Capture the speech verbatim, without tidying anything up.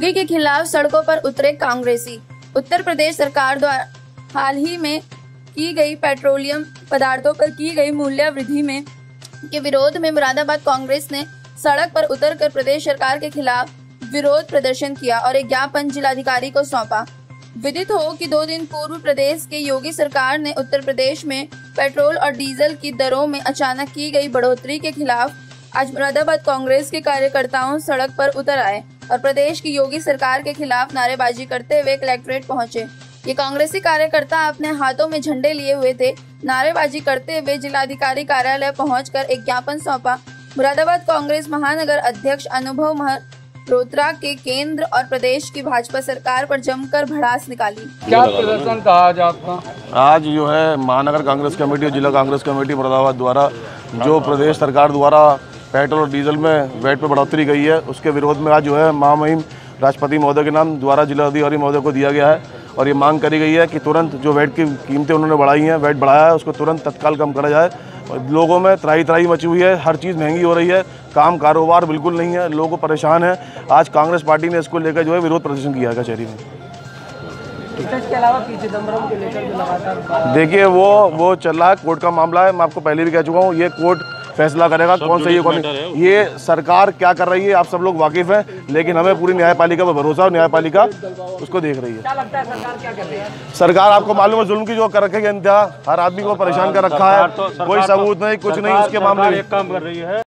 योगी के खिलाफ सड़कों पर उतरे कांग्रेसी। उत्तर प्रदेश सरकार द्वारा हाल ही में की गई पेट्रोलियम पदार्थों पर की गई मूल्य वृद्धि में के विरोध में मुरादाबाद कांग्रेस ने सड़क पर उतरकर प्रदेश सरकार के खिलाफ विरोध प्रदर्शन किया और एक ज्ञापन जिलाधिकारी को सौंपा। विदित हो कि दो दिन पूर्व प्रदेश के योगी सरकार ने उत्तर प्रदेश में पेट्रोल और डीजल की दरों में अचानक की गई बढ़ोतरी के खिलाफ आज मुरादाबाद कांग्रेस के कार्यकर्ताओं सड़क पर उतर आए और प्रदेश की योगी सरकार के खिलाफ नारेबाजी करते हुए कलेक्ट्रेट पहुंचे। ये कांग्रेसी कार्यकर्ता अपने हाथों में झंडे लिए हुए थे। नारेबाजी करते हुए जिलाधिकारी कार्यालय पहुंचकर एक ज्ञापन सौंपा। मुरादाबाद कांग्रेस महानगर अध्यक्ष अनुभव मल्होत्रा के केंद्र और प्रदेश की भाजपा सरकार पर जमकर भड़ास निकाली। क्या प्रदर्शन था आज आपका? आज जो है महानगर कांग्रेस कमेटी और जिला कांग्रेस कमेटी मुरादाबाद द्वारा जो प्रदेश सरकार द्वारा पेट्रोल और डीजल में वैट पर बढ़ोतरी गई है, उसके विरोध में आज जो है महामहिम राष्ट्रपति महोदय के नाम द्वारा जिलाधिकारी महोदय को दिया गया है और ये मांग करी गई है कि तुरंत जो वैट की कीमतें उन्होंने बढ़ाई हैं, वैट बढ़ाया है, उसको तुरंत तत्काल कम करा जाए। लोगों में त्राही त्राही मची हुई है, हर चीज़ महंगी हो रही है, काम कारोबार बिल्कुल नहीं है, लोगों परेशान है। आज कांग्रेस पार्टी ने इसको लेकर जो है विरोध प्रदर्शन किया है कचहरी में। इसके अलावा पी चिदम्बरम को लेकर जो लगातार देखिए वो वो चल रहा है, कोर्ट का मामला है। मैं आपको पहले भी कह चुका हूँ, ये कोर्ट फैसला करेगा कौन सही है कौन नहीं। ये सरकार क्या कर रही है आप सब लोग वाकिफ हैं, लेकिन हमें पूरी न्यायपालिका पर भरोसा और न्यायपालिका उसको देख रही है। क्या लगता है सरकार क्या कर रही है? सरकार आपको मालूम है जुल्म की जो कर रखी है, इंतहा हर आदमी को परेशान कर रखा है, कोई सबूत नहीं कुछ नहीं, उसके मामले में काम कर रही है।